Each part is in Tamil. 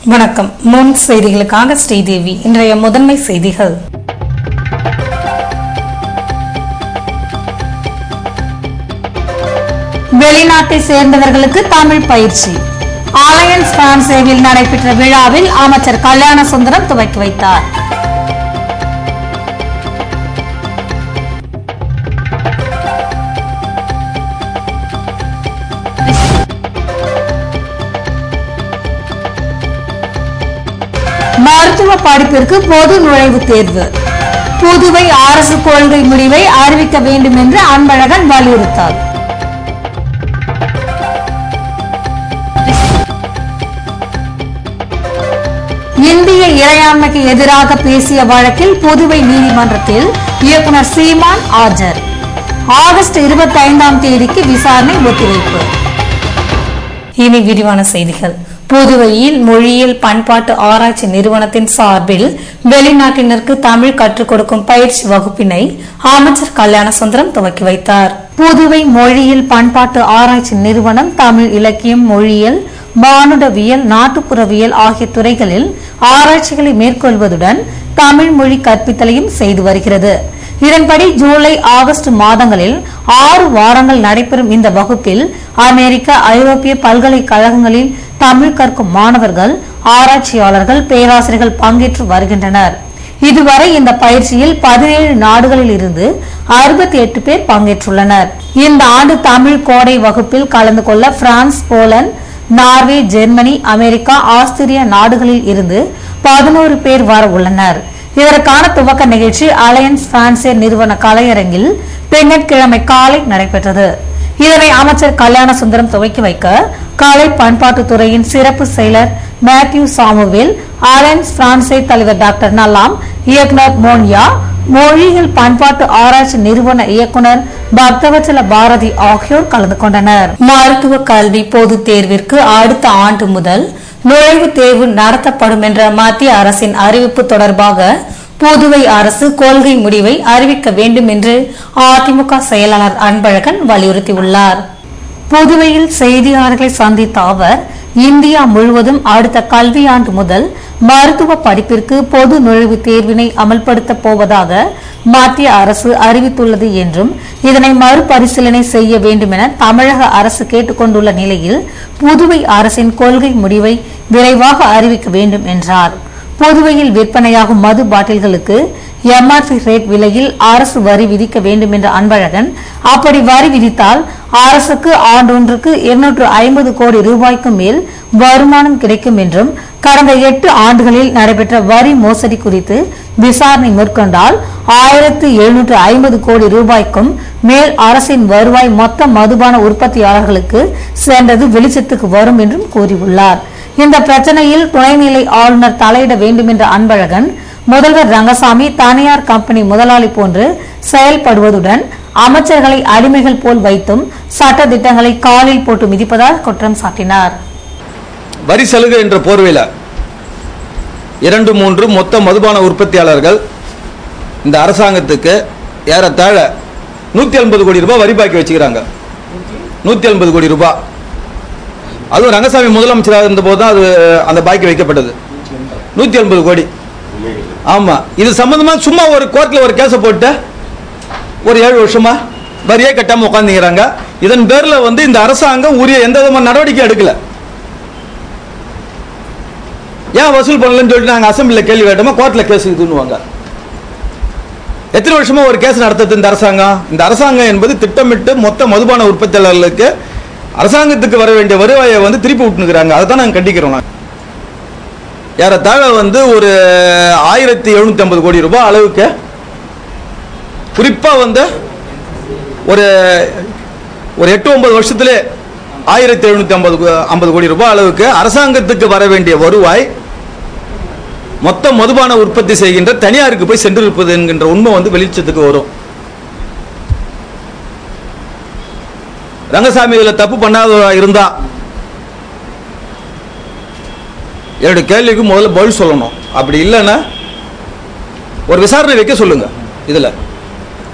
வணக்கம். முன் செய்திகளுக்காக ஸ்ரீதேவி. இன்றைய முதன்மை செய்திகள். வெளிநாட்டை சேர்ந்தவர்களுக்கு தமிழ் பயிற்சி. அலையன்ஸ் பிரான்சேவில் நடைபெற்ற விழாவில் அமைச்சர் கல்யாண சுந்தரம் துவக்கி வைத்தார். மருத்துவ படிப்பிற்கு பொது நுழைவுத் தேர்வு. புதுவை அரசு கொள்கை முடிவை அறிவிக்க வேண்டும் என்று அன்பழகன் வலியுறுத்தார். இந்திய இறையாண்மைக்கு எதிராக பேசிய வழக்கில் புதுவை நீதிமன்றத்தில் இயக்குனர் சீமான் ஆஜர். ஆகஸ்ட் 25ஆம் தேதிக்கு விசாரணை ஒத்திவைப்பு. இனி விரிவான செய்திகள். புதுவையில் மொழியியல் பண்பாட்டு ஆராய்ச்சி நிறுவனத்தின் சார்பில் வெளிநாட்டினருக்கு தமிழ் கற்றுக் கொடுக்கும் பயிற்சி வகுப்பினை அமைச்சர் கல்யாண சுந்தரம் துவக்கி வைத்தார். புதுவை மொழியியல் பண்பாட்டு ஆராய்ச்சி நிறுவனம் தமிழ் இலக்கியம், மொழியியல், மானுடவியல், நாட்டுப்புறவியல் ஆகிய துறைகளில் ஆராய்ச்சிகளை மேற்கொள்வதுடன் தமிழ் மொழி கற்பித்தலையும் செய்து வருகிறது. இதன்படி ஜூலை, ஆகஸ்ட் மாதங்களில் 6 வாரங்கள் நடைபெறும் இந்த வகுப்பில் அமெரிக்க, ஐரோப்பிய பல்கலைக்கழகங்களில் தமிழ் கற்கும் மாணவர்கள், ஆராய்ச்சியாளர்கள், பேராசிரியர்கள் பங்கேற்று வருகின்றனர். இதுவரை இந்த பயிற்சியில் 17 நாடுகளில் இருந்து 68 பேர் பங்கேற்றுள்ளனர். இந்த ஆண்டு தமிழ் கோடை வகுப்பில் கலந்து கொள்ள France, Poland, Norway, Germany, America, Austria நாடுகளில் இருந்து 11 பேர் வர உள்ளனர். இதற்கான துவக்க நிகழ்ச்சி அலையன்ஸ் பிரான்சே நிறுவன கலையரங்கில் திங்கட்கிழமை காலை நடைபெற்றது. இதனை அமைச்சர் கல்யாண சுந்தரம் துவக்கி வைக்க கலை பண்பாட்டுத்துறையின் சிறப்பு செயலர் மேத்யூ சாமுவேல், அலையன்ஸ் பிரான்சே தலைவர் டாக்டர் நல்லாம், இயக்குனர் மோன்யா, மொழியியல் பண்பாட்டு ஆராய்ச்சி நிறுவன இயக்குனர் பக்தவச்சல பாரதி ஆகியோர் கலந்து கொண்டனர். மருத்துவ கல்வி பொது தேர்விற்கு அடுத்த ஆண்டு முதல் நுழைவுத் தேர்வு நடத்தப்படும் என்ற மத்திய அரசின் அறிவிப்பு தொடர்பாக புதுவை அரசு கொள்கை முடிவை அறிவிக்க வேண்டும் என்று அதிமுக செயலாளர் அன்பழகன் வலியுறுத்தியுள்ளார். புதுவையில் செய்தியாளர்களை சந்தித்த அவர், இந்தியா முழுவதும் அடுத்த கல்வியாண்டு முதல் மருத்துவ படிப்பிற்கு பொது நுழைவுத் தேர்வினை அமல்படுத்தப் போவதாக மத்திய அரசு அறிவித்துள்ளது என்றும் இதனை மறுபரிசீலனை செய்ய வேண்டும் என தமிழக அரசு கேட்டுக்கொண்டுள்ள நிலையில் புதுவை அரசின் கொள்கை முடிவை விரைவாக அறிவிக்க வேண்டும் என்றார். புதுவையில் விற்பனையாகும் மது பாட்டில்களுக்கு எம்ஆர்பி ரேட் விலையில் அரசு வரி விதிக்க வேண்டும் என்ற அன்பழகன், அப்படி வரி விதித்தால் அரசுக்கு ஆண்டொன்றுக்கு 250 கோடி ரூபாய்க்கு மேல் வருமானம் கிடைக்கும் என்றும், கடந்த 8 ஆண்டுகளில் நடைபெற்ற வரி மோசடி குறித்து விசாரணை மேற்கொண்டால் 1750 கோடி ரூபாய்க்கும் மேல் அரசின் வருவாய் மொத்த மதுபான உற்பத்தியாளர்களுக்கு சென்றது வெளிச்சத்துக்கு வரும் என்றும் கூறியுள்ளார். இந்த பிரச்சனையில் துணைநிலை ஆளுநர் தலையிட வேண்டும் என்ற அன்பழகன், முதல்வர் ரங்கசாமி தனியார் கம்பெனி முதலாளி போன்று செயல்படுவதுடன் அமைச்சர்களை அடிமைகள் போல் வைத்தும் சட்ட திட்டங்களை காலில் போட்டு மிதிப்பதால் குற்றம் சாட்டினார். வரி சலுகை என்ற போர்வையில் 2-3 மொத்த மதுபான உற்பத்தியாளர்கள் இந்த அரசாங்கத்துக்கு ஏறத்தாழ 150 கோடி ரூபாய் வரி பாக்கி வச்சுக்கிறாங்க. 150 கோடி ரூபாய். அதுவும் ரங்கசாமி முதலமைச்சராக இருந்த போது தான் அது அந்த பாக்கி வைக்கப்பட்டது. 150 கோடி. ஆமா, இது சம்பந்தமா சும்மா ஒரு கோர்ட்ல ஒரு கேஸை போட்டு ஒரு 7 வருஷமா வரியே கட்டாம உட்காந்துக்கிறாங்க. இதன் பேர்ல இந்த அரசாங்கம் உரிய எந்த விதமான நடவடிக்கை எடுக்கல. ஏன் வசூல் பண்ணலன்னு சொல்லிட்டு நாங்கள் அசம்பிளியில் கேள்வி கேட்டோமா, கோர்ட்டில் கேஸ் இதுன்னுவாங்க. எத்தனை வருஷமா ஒரு கேஸ் நடத்துது இந்த அரசாங்கம்? இந்த அரசாங்கம் என்பது திட்டமிட்டு மொத்த மதுபான உற்பத்தியாளர்களுக்கு அரசாங்கத்துக்கு வர வேண்டிய வருவாயை திருப்பி விட்டுனுக்குறாங்க. அதை தான் நாங்கள் கண்டிக்கிறோம். ஏறத்தாழ ஒரு 1750 கோடி ரூபாய் அளவுக்கு, குறிப்பா ஒரு 8-9 வருஷத்திலே 1750 கோடி ரூபாய் அளவுக்கு அரசாங்கத்துக்கு வர வேண்டிய வருவாய் மொத்த மதுபான உற்பத்தி செய்கின்ற தனியாருக்கு போய் சென்றிருப்பது என்கின்ற உண்மை வெளிச்சத்துக்கு வரும். ரங்கசாமி இதுல தப்பு பண்ணாதவரா இருந்தா என்னுடைய கேள்விக்கு முதல்ல பதில் சொல்லணும். அப்படி இல்லைன்னா ஒரு விசாரணை வைக்க சொல்லுங்க. இதுல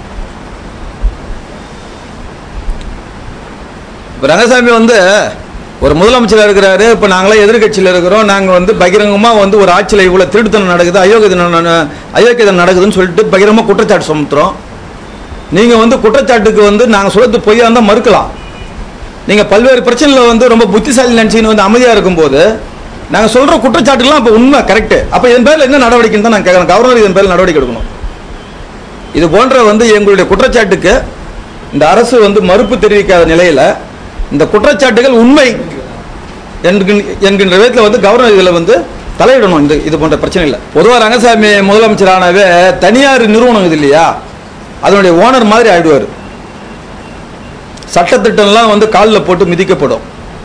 ரங்கசாமி ஒரு முதலமைச்சராக இருக்கிறாரு. இப்போ நாங்களாம் எதிர்கட்சியில் இருக்கிறோம். நாங்கள் வந்து பகிரங்கமாக வந்து ஒரு ஆட்சியில் இவ்வளோ திருட்டுத்தனம் நடக்குது, அயோக்கியதனம் நடக்குதுன்னு சொல்லிட்டு பகிரங்கமாக குற்றச்சாட்டு சுமத்துறோம். நீங்கள் வந்து குற்றச்சாட்டுக்கு வந்து நாங்கள் சொல்றது பொய்யா இருந்தால் மறுக்கலாம். நீங்கள் பல்வேறு பிரச்சனையில் வந்து ரொம்ப புத்திசாலி நினச்சின்னு வந்து அமைதியாக இருக்கும்போது நாங்கள் சொல்கிற குற்றச்சாட்டுலாம் இப்போ உண்மை கரெக்டு. அப்போ இதன் பேரில் என்ன நடவடிக்கைன்னு தான் நான் கேட்குறேன். கவர்னர் இதன் பேரில் நடவடிக்கை எடுக்கணும். இது போன்ற வந்து எங்களுடைய குற்றச்சாட்டுக்கு இந்த அரசு வந்து மறுப்பு தெரிவிக்காத நிலையில் இந்த குற்றச்சாட்டுகள் உண்மை என்கின்ற விதத்தில் வந்து கவர்னர் இதில் வந்து தலையிடணும். இது போன்ற பிரச்சனை இல்லை. பொதுவாக ரங்கசாமி முதலமைச்சரானவே தனியார் நிறுவனம் இது இல்லையா, அதனுடைய ஓனர் மாதிரி ஆயிடுவார். சட்டத்திட்டம்லாம் வந்து காலில் போட்டு மிதிக்கப்படும்.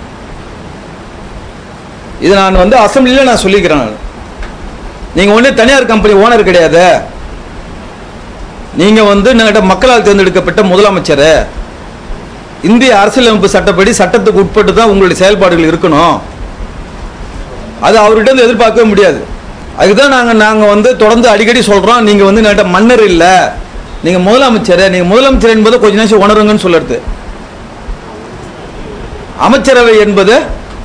இது நான் வந்து அசம்பிளியில் நான் சொல்லிக்கிறேன். நீங்கள் ஒன்றே தனியார் கம்பெனி ஓனர் கிடையாது. நீங்கள் வந்து மக்களால் தேர்ந்தெடுக்கப்பட்ட முதலமைச்சர். இந்திய அரசியலமைப்பு சட்டப்படி சட்டத்துக்கு உட்பட்டு தான் உங்களுடைய செயல்பாடுகள் இருக்கணும். அது அவர்கிட்ட எதிர்பார்க்கவே முடியாது. அதுதான் நாங்கள் வந்து தொடர்ந்து அடிக்கடி சொல்கிறோம். நீங்கள் வந்து மன்னர் இல்லை, நீங்கள் முதலமைச்சர். நீங்கள் முதலமைச்சர் என்பது கொஞ்ச நேரம் உணருங்கன்னு சொல்லுறது. அமைச்சரவை என்பது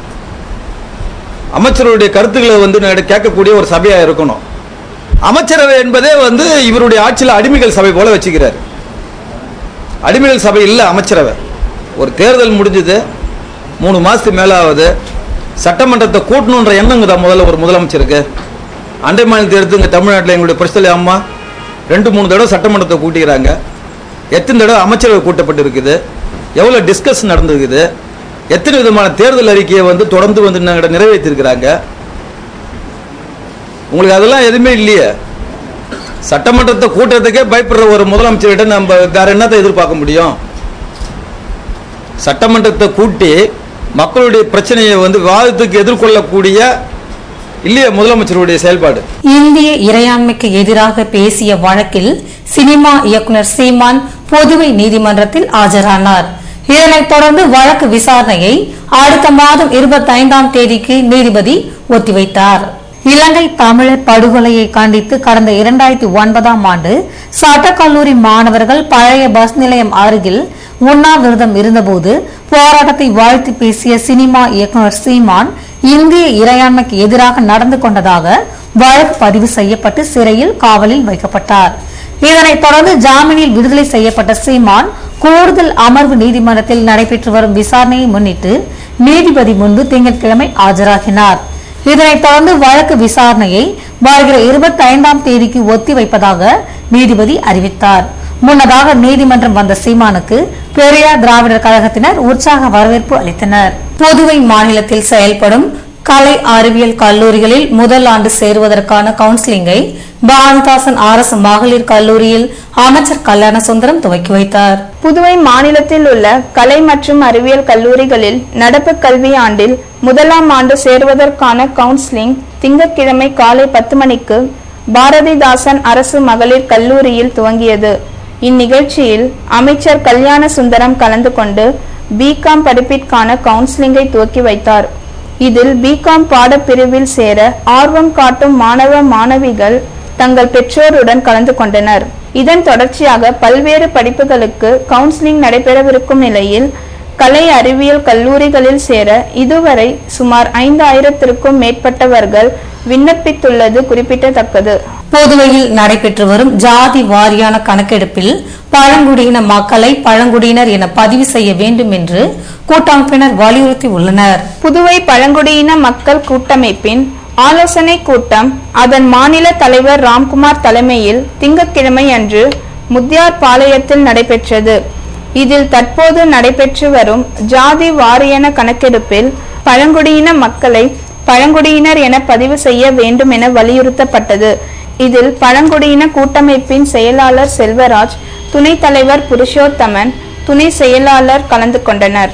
அமைச்சருடைய கருத்துக்களை வந்து கேட்கக்கூடிய ஒரு சபையாக இருக்கணும். அமைச்சரவை என்பதே வந்து இவருடைய ஆட்சியில் அடிமைகள் சபை போல வச்சுக்கிறார். அடிமைகள் சபை இல்லை அமைச்சரவை. ஒரு தேர்தல் முடிஞ்சது, 3 மாதத்துக்கு மேலே ஆகுது. சட்டமன்றத்தை கூட்டணுன்ற எண்ணங்க தான் முதல்ல ஒரு முதலமைச்சருக்கு. அண்டை மாநிலத்தை எடுத்து இங்கே தமிழ்நாட்டில் எங்களுடைய பிரச்சனை அம்மா 2-3 தடவை சட்டமன்றத்தை கூட்டிக்கிறாங்க. எத்தனை தடவை அமைச்சரவை கூட்டப்பட்டு இருக்குது, எவ்வளோ டிஸ்கஸ் நடந்துருக்குது, எத்தனை விதமான தேர்தல் அறிக்கையை வந்து தொடர்ந்து வந்து நாங்கள் நிறைவேற்றிருக்கிறாங்க. உங்களுக்கு அதெல்லாம் எதுவுமே இல்லையே. சட்டமன்றத்தை கூட்டத்துக்கே பயப்படுற ஒரு முதலமைச்சர்கிட்ட நம்ம வேற என்னத்தை எதிர்பார்க்க முடியும்? சட்டமன்றத்தை கூட்டி மக்களுடைய பிரச்சனையை வந்து விவாதத்துக்கு எதிர்கொள்ளக்கூடிய இல்லையே முதலமைச்சருடைய செயல்பாடு. இந்திய இறையாண்மைக்கு எதிராக பேசிய வழக்கில் சினிமா இயக்குனர் சீமான் புதுவை நீதிமன்றத்தில் ஆஜரானார். இதனைத் தொடர்ந்து வழக்கு விசாரணையை அடுத்த மாதம் 25ஆம் தேதிக்கு நீதிபதி ஒத்திவைத்தார். இலங்கை தமிழர் படுகொலையை கண்டித்து கடந்த 2009ஆம் ஆண்டு சட்டக்கல்லூரி மாணவர்கள் பழைய பஸ் நிலையம் அருகில் உண்ணாவிரதம் இருந்தபோது போராட்டத்தை வாழ்த்தி பேசிய சினிமா இயக்குனர் சீமான் இந்திய இறையாண்மைக்கு எதிராக நடந்து கொண்டதாக வழக்கு பதிவு செய்யப்பட்டு சிறையில் காவலில் வைக்கப்பட்டார். இதனைத் தொடர்ந்து ஜாமீனில் விடுதலை செய்யப்பட்ட சீமான் கூடுதல் அமர்வு நீதிமன்றத்தில் நடைபெற்று வரும் விசாரணையை முன்னிட்டு நீதிபதி முன்பு திங்கட்கிழமை ஆஜராகினார். இதனைத் தொடர்ந்து வழக்கு விசாரணையை வருகிற 25ஆம் தேதிக்கு ஒத்திவைப்பதாக நீதிபதி அறிவித்தார். முன்னதாக நீதிமன்றம் வந்த சீமானுக்கு பெரியார் திராவிடர் கழகத்தினர் உற்சாக வரவேற்பு அளித்தனர். புதுவை மாநிலத்தில் செயல்படும் கலை அறிவியல் கல்லூரிகளில் முதல் ஆண்டு சேருவதற்கான கவுன்சிலிங்கை பாரதிதாசன் அரசு மகளிர் கல்லூரியில் அமைச்சர் கல்யாண சுந்தரம் துவக்கி வைத்தார். புதுவை மாநிலத்தில் உள்ள கலை மற்றும் அறிவியல் கல்லூரிகளில் நடப்பு கல்வி ஆண்டில் முதலாம் ஆண்டு சேருவதற்கான கவுன்சிலிங் திங்கட்கிழமை காலை 10 மணிக்கு பாரதிதாசன் அரசு மகளிர் கல்லூரியில் துவங்கியது. இந்நிகழ்ச்சியில் அமைச்சர் கல்யாண சுந்தரம் கலந்து கொண்டு பிகாம் படிப்பிற்கான கவுன்சிலிங்கை துவக்கி வைத்தார். இதில் பிகாம் பாடப்பிரிவில் சேர ஆர்வம் காட்டும் மாணவ மாணவிகள் தங்கள் பெற்றோருடன் கலந்து கொண்டனர். இதன் தொடர்ச்சியாக பல்வேறு படிப்புகளுக்கு கவுன்சிலிங் நடைபெறவிருக்கும் நிலையில் கலை அறிவியல் கல்லூரிகளில் சேர இதுவரை சுமார் 5000த்திற்கும் மேற்பட்டவர்கள் விண்ணப்பித்துள்ளது குறிப்பிடத்தக்கது. புதுவையில் நடைபெற்று வரும் ஜாதி வாரியான கணக்கெடுப்பில் பழங்குடியின மக்களை பழங்குடியினர் என பதிவு செய்ய வேண்டும் என்று கூட்டமைப்பினர் வலியுறுத்தி உள்ளனர். புதுவை பழங்குடியின மக்கள் கூட்டமைப்பின் ஆலோசனை கூட்டம் அதன் மாநில தலைவர் ராம்குமார் தலைமையில் திங்கட்கிழமை அன்று முத்தியார்பாளையத்தில் நடைபெற்றது. இதில் தற்போது நடைபெற்று வரும் ஜாதி வாரியான கணக்கெடுப்பில் பழங்குடியின மக்களை பழங்குடியினர் என பதிவு செய்ய வேண்டும் என வலியுறுத்தப்பட்டது. இதில் பழங்குடியின கூட்டமைப்பின் செயலாளர் செல்வராஜ், துணைத் தலைவர் புருஷோத்தமன், துணை செயலாளர் கலந்து கொண்டனர்.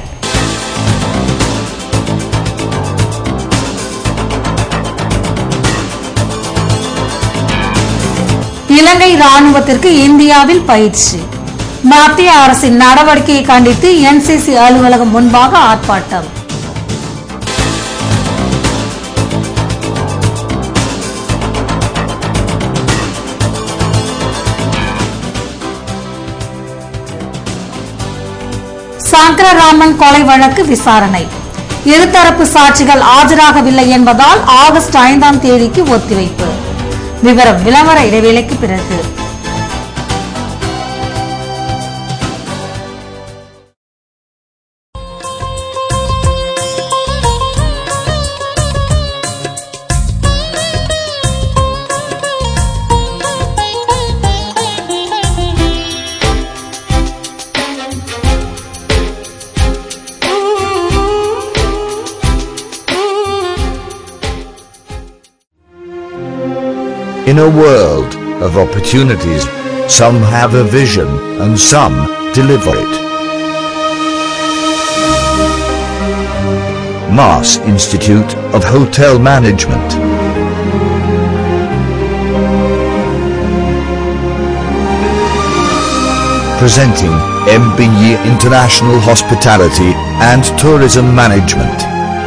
இலங்கை ராணுவத்திற்கு இந்தியாவில் பயிற்சி. மத்திய அரசின் நடவடிக்கையை கண்டித்து NCC அலுவலகம் முன்பாக ஆர்ப்பாட்டம். சங்கரராமன் கொலை வழக்கு விசாரணை. இருதரப்பு சாட்சிகள் ஆஜராகவில்லை என்பதால் ஆகஸ்ட் 5ஆம் தேதிக்கு ஒத்திவைப்பு. விளம்பர இடைவேளைக்கு பிறகு. In a world of opportunities, some have a vision and some deliver it. Mass Institute of Hotel Management. Presenting MBE International Hospitality and Tourism Management.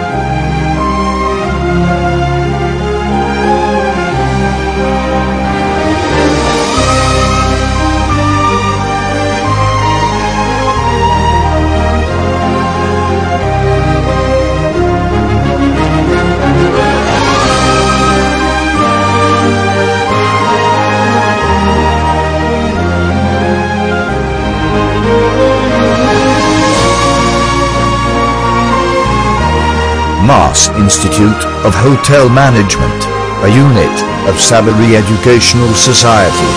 Mass Institute of Hotel Management, a unit of Sabari Educational Society.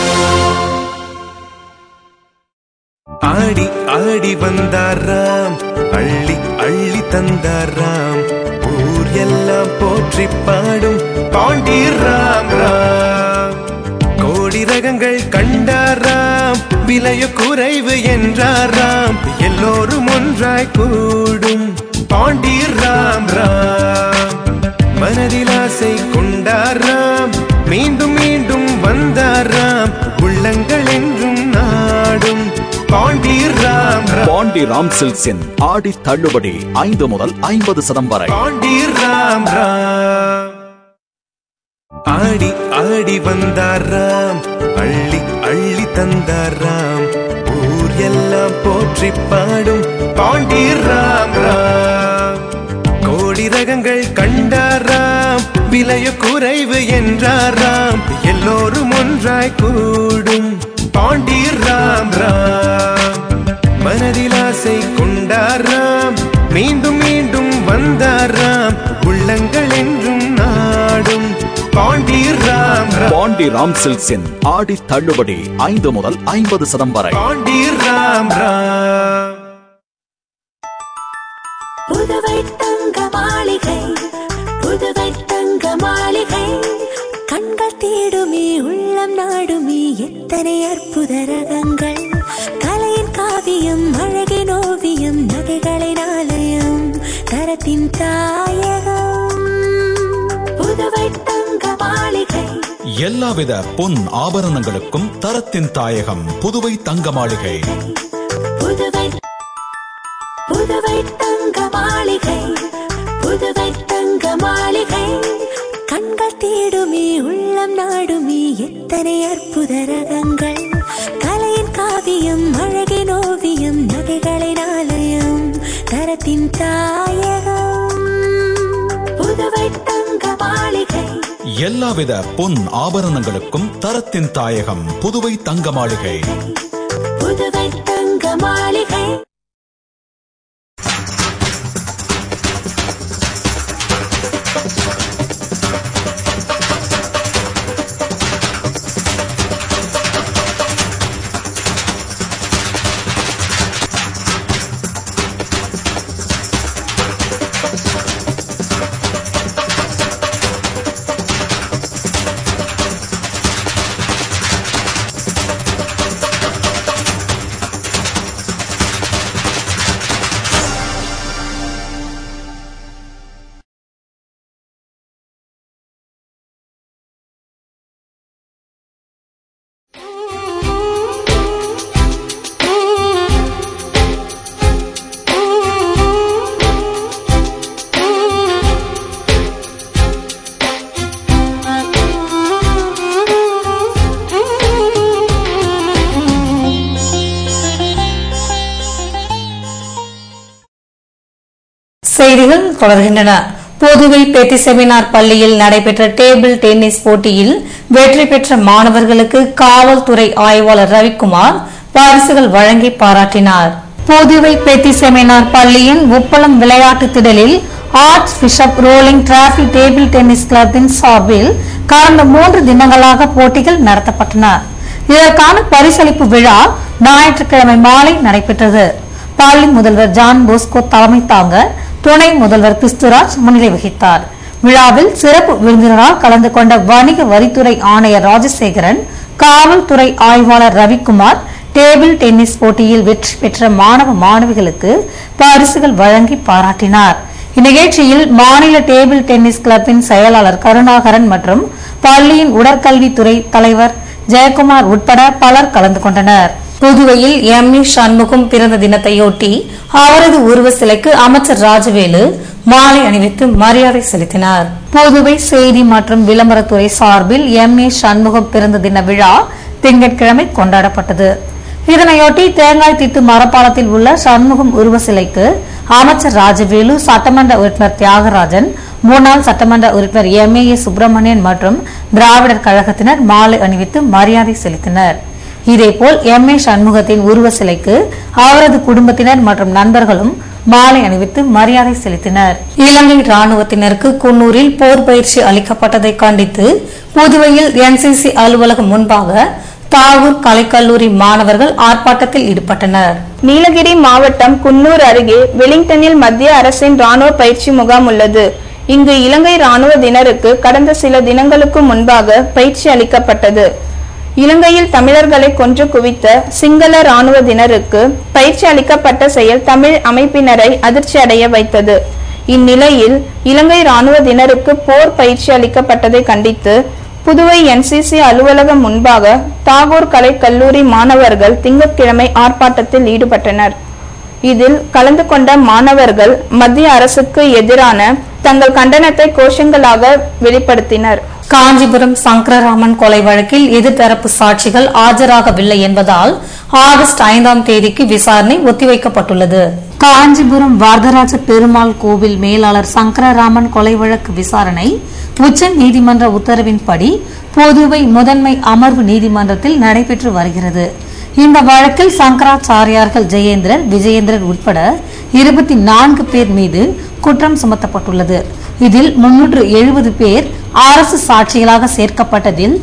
ஆடி ஆடி வந்தாராம், அள்ளி அள்ளி தந்தாராம், ஊர் எல்லாம் போற்றி பாடும் பாண்டிராம் ராம். கோடி ரகங்கள் கண்டாராம், விலையோ குறைவு என்றாராம், எல்லோரும் ஒன்றாய் கூடும் பாண்டிராம் ராம். மனதில் ஆசை கொண்டாராம், மீண்டும் மீண்டும் வந்தாராம், உள்ளங்கள் என்றும் நாடும் பாண்டிராம் ராம். பாண்டிராம் சில்க்ஸின் ஆடி தள்ளுபடி 5 முதல் 50% வரை. பாண்டிராம் ராம். ஆடி ஆடி வந்தாராம், அள்ளி அள்ளி தந்தாராம், ஊர் எல்லாம் போற்றி பாடும் பாண்டிராம் ராம். கோடி ரகங்கள் கண்டாராம், விலையோ குறைவு என்றாராம், எல்லோரும் ஒன்றாய் கூடும் பாண்டிராம் ராம். மனதில் ஆசை கொண்டாராம், மீண்டும் மீண்டும் வந்தாராம், உள்ளங்கள் என்றும் நாடும் பாண்டிராம் ராம். பாண்டிராம் சில்க்ஸின் ஆடி தள்ளுபடி 5 முதல் 50% வரை. பாண்டிராம் ராம். புதுவை தங்க மாளிகை, புதுவை தங்க மாளிகை, கண்கள் தேடுமே உள்ளம் நாடுமே எத்தனை அற்புத ரகங்கள், கலையின் காவியம் அழகின் ஓவியம் நகைகளின் ஆலயம் தரத்தின் தாயகம் புதுவை தங்க மாளிகை. எல்லாவித பொன் ஆபரணங்களுக்கும் தரத்தின் தாயகம் புதுவை தங்க மாளிகை. புதுவை புதுவை தங்க மாளிகை, புதுவை தங்க மாளிகை, கண்கள் தேடுமே உள்ளம் நாடுமே எத்தனை அற்புத ரகங்கள், கலையின் காவியம் அழகின் ஓவியம் நகைகளின் ஆலயம் தரத்தின் தாயகம் புதுவை தங்க மாளிகை. எல்லாவித பொன் ஆபரணங்களுக்கும் தரத்தின் தாயகம் புதுவை தங்க மாளிகை. புதுவை தங்க மாளிகை. செய்திகள் தொடர்கின்றன. புதுவை பெத்தி செமினார் பள்ளியில் நடைபெற்ற டேபிள் டென்னிஸ் போட்டியில் வெற்றி பெற்ற மாணவர்களுக்கு காவல்துறை ஆய்வாளர் ரவிக்குமார் பரிசுகள் வழங்கி பாராட்டினார். புதுவை பெத்தி செமினார் பள்ளியின் உப்பளம் விளையாட்டு திடலில் archbishop rolling trophy table tennis கிளப்பின் சார்பில் கடந்த 3 தினங்களாக போட்டிகள் நடத்தப்பட்டன. இதற்கான பரிசளிப்பு விழா ஞாயிற்றுக்கிழமை மாலை நடைபெற்றது. பள்ளி முதல்வர் ஜான் போஸ்கோ தலைமை தாங்க துணை முதல்வர் கிறிஸ்துராஜ் முன்னிலை வகித்தார். விழாவில் சிறப்பு விருந்தினராக கலந்து கொண்ட வணிக வரித்துறை ஆணையர் ராஜசேகரன், காவல்துறை ஆய்வாளர் ரவிக்குமார் டேபிள் டென்னிஸ் போட்டியில் வெற்றி பெற்ற மாணவ மாணவிகளுக்கு பரிசுகள் வழங்கி பாராட்டினார். இந்நிகழ்ச்சியில் மாநில டேபிள் டென்னிஸ் கிளப்பின் செயலாளர் கருணாகரன் மற்றும் பள்ளியின் உடற்கல்வித்துறை தலைவர் ஜெயக்குமார் உட்பட பலர் கலந்து கொண்டனர். புதுவையில் எம்.ஏ. சண்முகம் பிறந்த தினத்தையொட்டி அவரது உருவ சிலைக்கு அமைச்சர் ராஜவேலு மாலை அணிவித்து மரியாதை செலுத்தினார். புதுவை செய்தி மற்றும் விளம்பரத்துறை சார்பில் எம்.ஏ. சண்முகம் பிறந்த தின விழா திங்கட்கிழமை கொண்டாடப்பட்டது. இதனையொட்டி தேங்காய் திட்டு மரப்பாலத்தில் உள்ள சண்முகம் உருவ சிலைக்கு அமைச்சர் ராஜவேலு, சட்டமன்ற உறுப்பினர் தியாகராஜன், முன்னாள் சட்டமன்ற உறுப்பினர் எம்.ஏ. சுப்பிரமணியன் மற்றும் திராவிடர் கழகத்தினர் மாலை அணிவித்து மரியாதை செலுத்தினர். இதேபோல் எம்.ஏ. சண்முகத்தின் உருவ சிலைக்கு அவரது குடும்பத்தினர் மற்றும் நண்பர்களும் மாலை அணிவித்து மரியாதை செலுத்தினர். இலங்கை ராணுவத்தினருக்கு குன்னூரில் போர் பயிற்சி அளிக்கப்பட்டதை கண்டித்து புதுவையில் NCC அலுவலகம் முன்பாக தாகூர் கலைக்கல்லூரி மாணவர்கள் ஆர்ப்பாட்டத்தில் ஈடுபட்டனர். நீலகிரி மாவட்டம் குன்னூர் அருகே வெலிங்டனில் மத்திய அரசின் ராணுவ பயிற்சி முகாம் உள்ளது. இங்கு இலங்கை ராணுவத்தினருக்கு கடந்த சில தினங்களுக்கு முன்பாக பயிற்சி அளிக்கப்பட்டது. இலங்கையில் தமிழர்களை கொன்று குவித்த சிங்கள ராணுவத்தினருக்கு பயிற்சி அளிக்கப்பட்ட செயல் தமிழ் அமைப்பினரை அதிர்ச்சி அடைய வைத்தது. இந்நிலையில் இலங்கை ராணுவத்தினருக்கு போர் பயிற்சி அளிக்கப்பட்டதை கண்டித்து புதுவை NCC அலுவலகம் முன்பாக தாகூர் கலை கல்லூரி மாணவர்கள் திங்கட்கிழமை ஆர்ப்பாட்டத்தில் ஈடுபட்டனர். இதில் கலந்து கொண்ட மாணவர்கள் மத்திய அரசுக்கு எதிரான தங்கள் கண்டனத்தை கோஷங்களாக வெளிப்படுத்தினர். காஞ்சிபுரம் சங்கரராமன் கொலை வழக்கில் எதிர்த்தரப்பு சாட்சிகள் ஆஜராகவில்லை என்பதால் ஆகஸ்ட் 5ஆம் தேதிக்கு விசாரணை ஒத்திவைக்கப்பட்டுள்ளது. காஞ்சிபுரம் வரதராஜ பெருமாள் கோவில் மேலாளர் சங்கரராமன் கொலை வழக்கு விசாரணை உச்ச நீதிமன்ற உத்தரவின்படி புதுவை முதன்மை அமர்வு நீதிமன்றத்தில் நடைபெற்று வருகிறது. இந்த வழக்கில் சங்கராச்சாரியார்கள் ஜெயேந்திரர், விஜயேந்திரர் உட்பட 24 பேர் மீது குற்றம் சுமத்தப்பட்டுள்ளது. இதில் 370 பேர் அரசு சாட்சிகளாக சேர்க்கப்பட்டதில்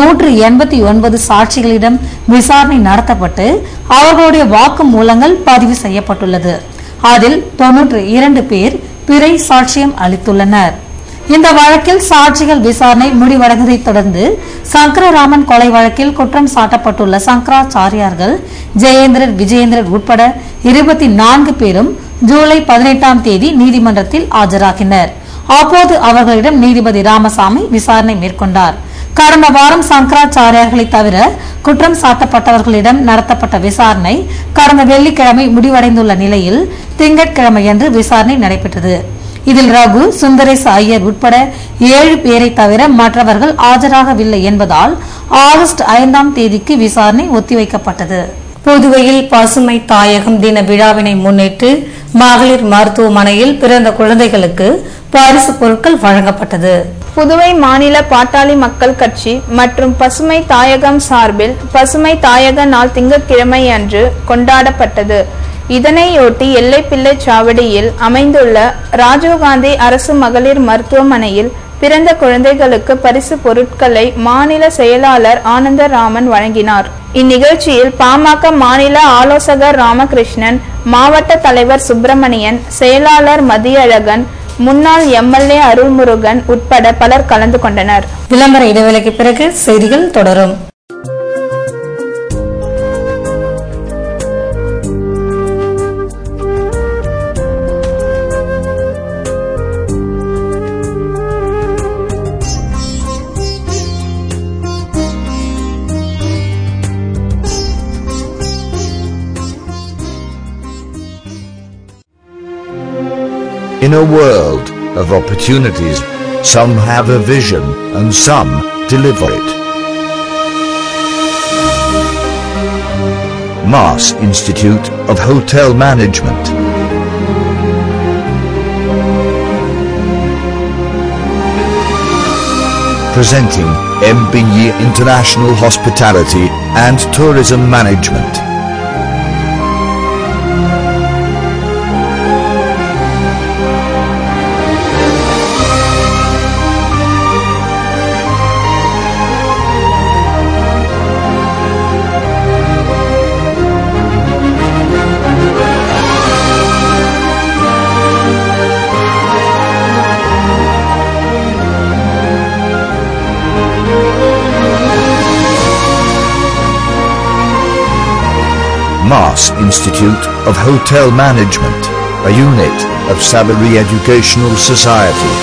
189 சாட்சிகளிடம் விசாரணை நடத்தப்பட்டு அவர்களுடைய வாக்குமூலங்கள் பதிவு செய்யப்பட்டுள்ளது. அதில் 92 பேர் பிறை சாட்சியம் அளித்துள்ளனர். இந்த வழக்கில் சாட்சிகள் விசாரணை முடிவடைந்ததை தொடர்ந்து சங்கரராமன் கொலை வழக்கில் குற்றம் சாட்டப்பட்டுள்ள சங்கராச்சாரியார்கள் ஜெயேந்திரர், விஜயேந்திரர் உட்பட 24 பேரும் ஜூலை 18ஆம் தேதி நீதிமன்றத்தில் ஆஜராகினர். அப்போது அவர்களிடம் நீதிபதி ராமசாமி விசாரணை மேற்கொண்டார். கடந்த வாரம் சங்கராச்சாரியார்களை தவிர குற்றம் சாட்டப்பட்டவர்களிடம் நடத்தப்பட்ட விசாரணை கடந்த வெள்ளிக்கிழமை முடிவடைந்துள்ள நிலையில் திங்கட்கிழமையன்று விசாரணை நடைபெற்றது. இதில் ரகு, சுந்தரேச ஐயர் உட்பட 7 பேரை தவிர மற்றவர்கள் ஆஜராகவில்லை என்பதால் ஆகஸ்ட் 5ஆம் தேதிக்கு விசாரணை ஒத்திவைக்கப்பட்டது. புதுவையில் பசுமை தாயகம் தின விழாவினை முன்னிட்டு மகளிர் மருத்துவமனையில் பிறந்த குழந்தைகளுக்கு பரிசு பொருட்கள் வழங்கப்பட்டது. புதுவை மாநில பாட்டாளி மக்கள் கட்சி மற்றும் பசுமை தாயகம் சார்பில் பசுமை தாயக நாள் திங்கட்கிழமை அன்று கொண்டாடப்பட்டது. இதனையொட்டி எல்லைப்பிள்ளை சாவடியில் அமைந்துள்ள ராஜீவ்காந்தி அரசு மகளிர் மருத்துவமனையில் பிறந்த குழந்தைகளுக்கு பரிசு பொருட்களை மாநில செயலாளர் ஆனந்தராமன் வழங்கினார். இந்நிகழ்ச்சியில் பாமக மாநில ஆலோசகர் ராமகிருஷ்ணன், மாவட்ட தலைவர் சுப்பிரமணியன், செயலாளர் மதியழகன், முன்னாள் MLA அருள்முருகன் உட்பட பலர் கலந்து கொண்டனர். விளம்பர இடைவேளைக்கு பிறகு செய்திகள் தொடரும். In a world of opportunities, some have a vision and some deliver it. Mars Institute of Hotel Management. presenting MBE International Hospitality and Tourism Management. MAS Institute of Hotel Management, a unit of Sabari Educational Society.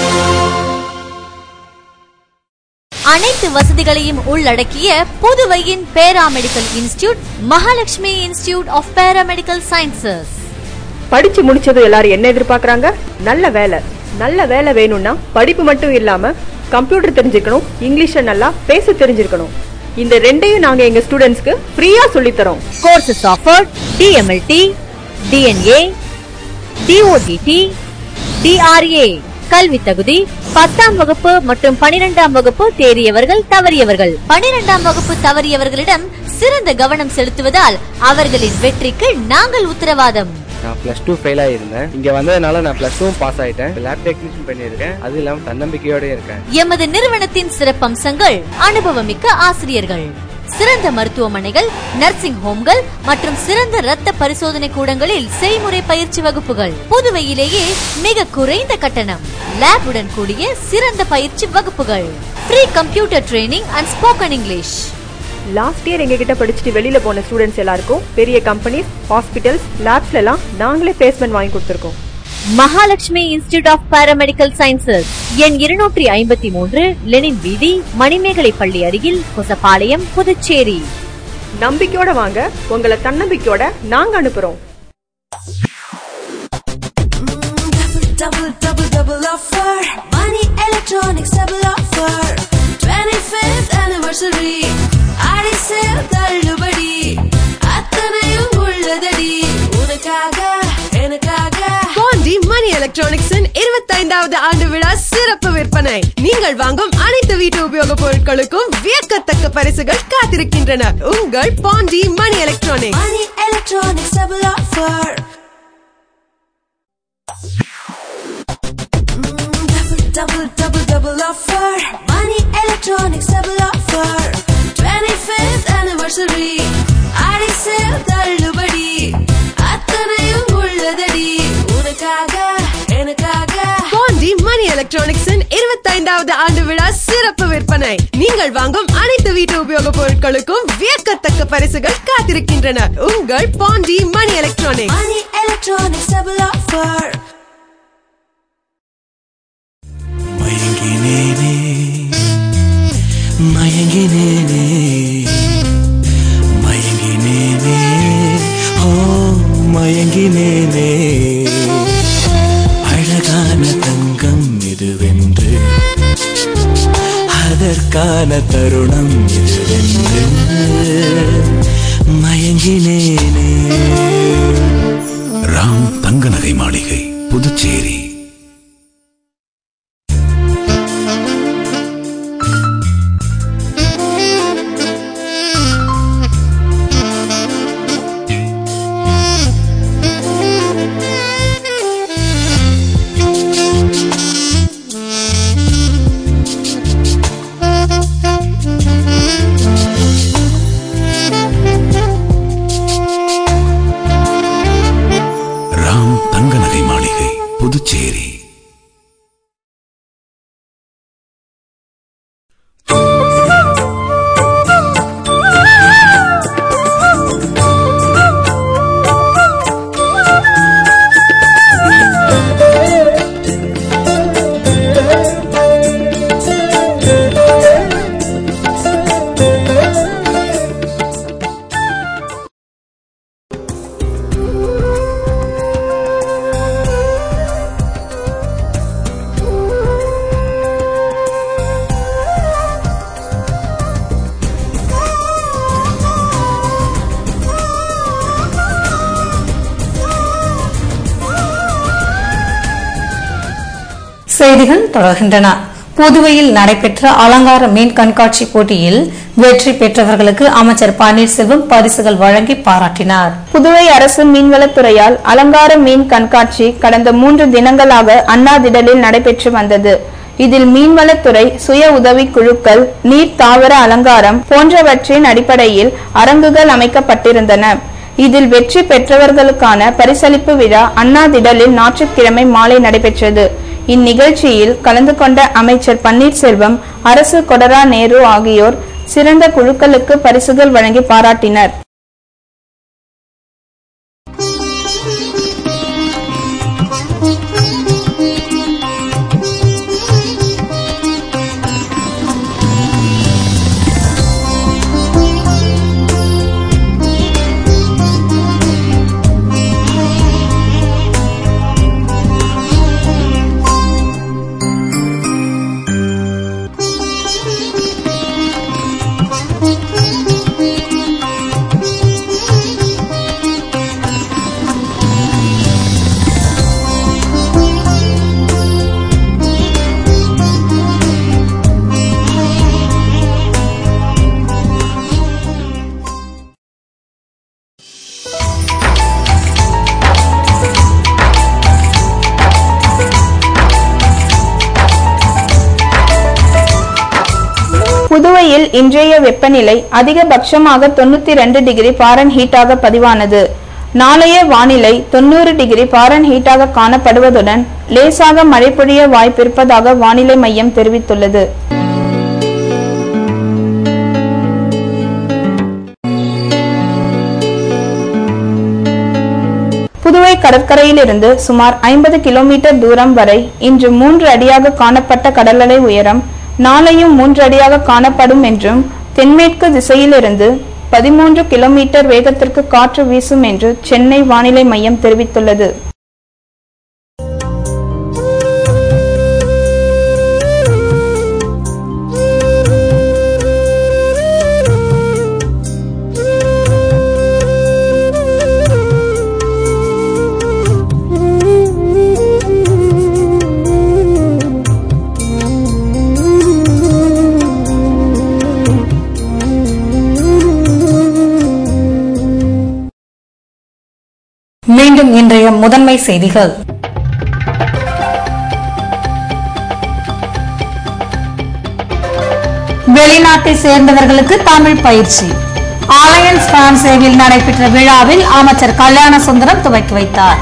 அனைத்து வசதிகளையும் உள்ளடக்கிய புதுவையின் paramedical institute Mahalakshmi institute of paramedical sciences. படிச்சு முடிச்சது எல்லாரும் என்ன எதிர்பார்க்கறாங்க? நல்ல வேலை வேணும்னா படிப்பு மட்டும் இல்லாம கம்ப்யூட்டர் தெரிஞ்சிருக்கணும், இங்கிலீஷ் நல்லா பேச தெரிஞ்சிருக்கணும். இந்த ரெண்டையும் நாங்க எங்க ஸ்டூடண்ட்ஸ்க்கு ஃப்ரீயா சொல்லி தரோம். Courses offered DMLT, DNA, DODT, DRA. கல்வி தகுதி 10ஆம் வகுப்பு மற்றும் 12ஆம் வகுப்பு தேறியவர்கள் தவறியவர்கள். 12ஆம் வகுப்பு தவறியவர்களிடம் சிறந்த கவனம் செலுத்துவதால் அவர்களின் வெற்றிக்கு நாங்கள் உத்தரவாதம். நான் +2 ஃபெயில் ஆயிருந்தேன். இங்க வந்ததனால நான் +2 பாஸ் ஆயிட்டேன். லேப் டெக்னீஷியன் பண்ணியிருக்கேன். அது இல்லாம தன்னம்பிக்கையோட இருக்கேன். எமது நிறுவனத்தின் சிறப்பம்சங்கள் அனுபவமிக்க ஆசிரியர்கள், சிறந்த மருத்துவமனைகள், நர்சிங் ஹோம்கள் மற்றும் சிறந்த இரத்த பரிசோதனை கூடங்களில் செய்முறை பயிற்சி வகுப்புகள். புதுவையிலேயே மிக குறைந்த கட்டணம், லேபுடன் கூடிய சிறந்த பயிற்சி வகுப்புகள், free computer training and spoken English. Last year எங்க கிட்ட படிச்சுட்டு வெளியில போன ஸ்டூடெண்ட்ஸ் எல்லாருக்கும் பெரிய கம்பெனிஸ், ஹாஸ்பிட்டல்ஸ், லேப்ஸ்ல எல்லாம் நாங்களே பிளேஸ்மெண்ட் வாங்கி கொடுத்திருக்கோம். Mahalakshmi institute of paramedical sciences, எண் 253, லெனின் வீதி, மணிமேகலை பள்ளி அருகில், கொசப்பாளையம், புதுச்சேரி. நம்பிக்கையோட வாங்க, உங்களை தன்னம்பிக்கையோட நாங்க அனுப்புறோம். Double offer, Money Electronics double offer, 25th anniversary, Aadi sale தள்ளுபடி, அத்தனையும் உள்ளதடி, உனக்காக எனக்காக. பாண்டி மணி எலக்ட்ரானிக்ஸின் 25வது ஆண்டு விழா சிறப்பு விற்பனை. நீங்கள் வாங்கும் அனைத்து வீட்டு உபயோக பொருட்களுக்கும் வியக்கத்தக்க பரிசுகள் காத்திருக்கின்றன. உங்கள் Pandi money electronics. Money Electronics double offer. Double offer, Money Electronics double offer, 25th anniversary, Aadi sale தள்ளுபடி, அத்தனையும் உள்ளதடி, உனக்காக எனக்காக. பாண்டி மணி எலக்ட்ரானிக்ஸின் 25வது ஆண்டு விழா சிறப்பு விற்பனை. நீங்கள் வாங்கும் அனைத்து வீட்டு உபயோக பொருட்களுக்கும் வியக்கத்தக்க பரிசுகள் காத்திருக்கின்றன. உங்கள் Pandi money electronics. Money Electronics double offer. மயங்கினேனே மயங்கினேனே ஓ மயங்கினேனே, அழகான தங்கம் இதுவென்று, அதற்கான தருணம் இதுவென்று மயங்கினேனே. ராம் தங்க நகை மாளிகை, புதுச்சேரி. புதுச்சேரி. செய்திகள் தொடர்கின்றன. புதுவையில் நடைபெற்ற அலங்கார மீன் கண்காட்சி போட்டியில் வெற்றி பெற்றவர்களுக்கு அமைச்சர் பன்னீர்செல்வம் பரிசுகள் வழங்கி பாராட்டினார். புதுவை அரசு மீன்வளத்துறையால் அலங்கார மீன் கண்காட்சி கடந்த 3 தினங்களாக அண்ணாதிடலில் நடைபெற்று வந்தது. இதில் மீன்வளத்துறை, சுய உதவி குழுக்கள், நீர் தாவர அலங்காரம் போன்றவற்றின் அடிப்படையில் அரங்குகள் அமைக்கப்பட்டிருந்தன. இதில் வெற்றி பெற்றவர்களுக்கான பரிசளிப்பு விழா அண்ணாதிடலில் ஞாயிற்றுக்கிழமை மாலை நடைபெற்றது. இந்நிகழ்ச்சியில் கலந்து கொண்ட அமைச்சர் பன்னீர்செல்வம், அரசு கொடரா நேரு ஆகியோர் சிறந்த குழுக்களுக்கு பரிசுகள் வழங்கி பாராட்டினர். புதுவையில் இன்றைய வெப்பநிலை அதிகபட்சமாக 92 டிகிரி ஃபாரன்ஹீட்டாக பதிவானது. நாளைய வானிலை 90 டிகிரி ஃபாரன்ஹீட்டாக காணப்படுவதுடன் லேசாக மழை பொழிய வாய்ப்பிருப்பதாக வானிலை மையம் தெரிவித்துள்ளது. புதுவை கடற்கரையிலிருந்து சுமார் 50 கிலோமீட்டர் தூரம் வரை இன்று 3 அடியாக காணப்பட்ட கடலலை உயரம் நாளையும் 3 அடியாக காணப்படும் என்றும், தென்மேற்கு திசையிலிருந்து 13 கிலோமீட்டர் வேகத்திற்கு காற்று வீசும் என்று சென்னை வானிலை மையம் தெரிவித்துள்ளது. மீண்டும் இன்றைய முதன்மை செய்திகள். வெளிநாட்டை சேர்ந்தவர்களுக்கு தமிழ் பயிற்சி. அலையன்ஸ் பிரான்சேவில் நடைபெற்ற விழாவில் அமைச்சர் கல்யாண சுந்தரம் துவக்கி வைத்தார்.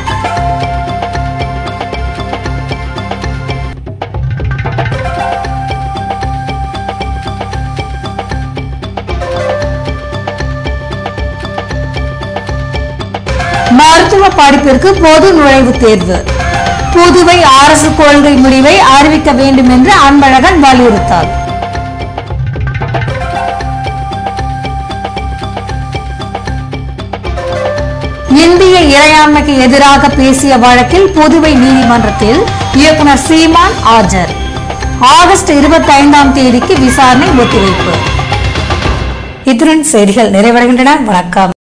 மருத்துவ படிப்பிற்கு பொது நுழைவுத் தேர்வு. புதுவை அரசு கொள்கை முடிவை அறிவிக்க வேண்டும் என்று அன்பழகன் வலியுறுத்தார். இந்திய இறையாண்மைக்கு எதிராக பேசிய வழக்கில் புதுவை நீதிமன்றத்தில் இயக்குனர் சீமான் ஆஜர். ஆகஸ்ட் 25ஆம் தேதிக்கு விசாரணை ஒத்திவைப்பு. இத்துடன் செய்திகள் நிறைவடைகின்றன. வணக்கம்.